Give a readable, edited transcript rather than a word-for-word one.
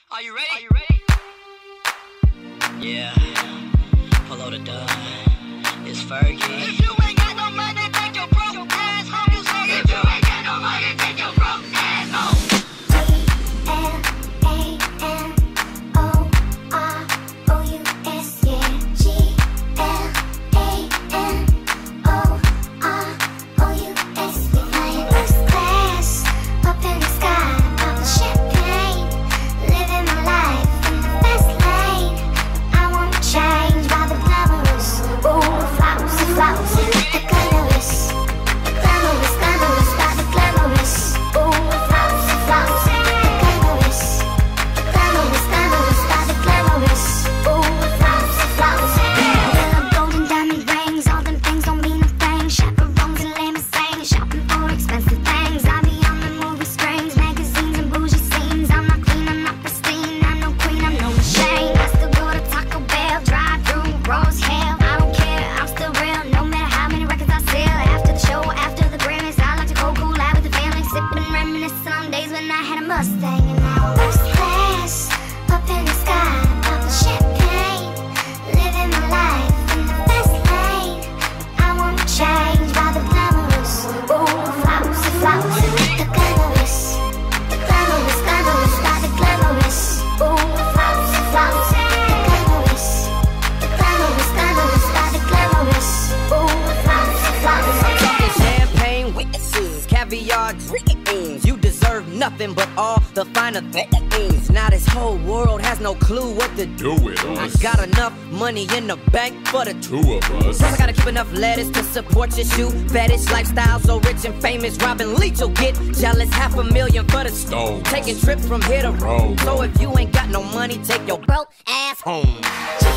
Are you ready? Are you ready? Yeah. Hello to Doug. It's Fergie. If you ain't got no money, take your broke ass home. You say if you ain't got no money, take your broke ass home. Glamorous, yeah. Glamorous. We flying first class up in the sky, popping champagne, living my life in the fast lane. I won't change by the glamorous. Ooh, flowers and flowers. The glamorous, glamorous, glamorous by the glamorous. Ooh, flowers and flowers. The glamorous, glamorous, glamorous by the glamorous. Ooh, flowers and flowers. Golden diamond rings, all them things don't mean a thing. Chaperones and limousines, shopping for expensive things. I be on the movie screens, magazines and bougie scenes. I'm not clean, I'm not pristine, I'm no queen, I'm no machine. I still go to Taco Bell, drive through Rose Hill. I don't care, I'm still real, no matter how many records I sell. After the show, after the Grammys, I like to go cool out with the family, sipping, reminiscing on days when I had a Mustang. And now first class up in the sky, popping champagne, living my life in the fast lane. I won't change by the glamorous. Ooh, flowers and flowers. The glamorous, glamorous, glamorous by the glamorous. Ooh, flowers and flowers. The glamorous, glamorous, glamorous by the glamorous. Ooh, flowers and flowers. Talking champagne witnesses, caviar dreams. You deserve nothing but all the finer things. Now this whole world has no clue what to do with us. I got enough money in the bank for the two of us. Plus I gotta keep enough lettuce to support your shoe fetish lifestyle. So rich and famous, Robin Leach will get jealous. $500,000 for the stove, taking trips from here to Rome. So if you ain't got no money, take your broke ass home.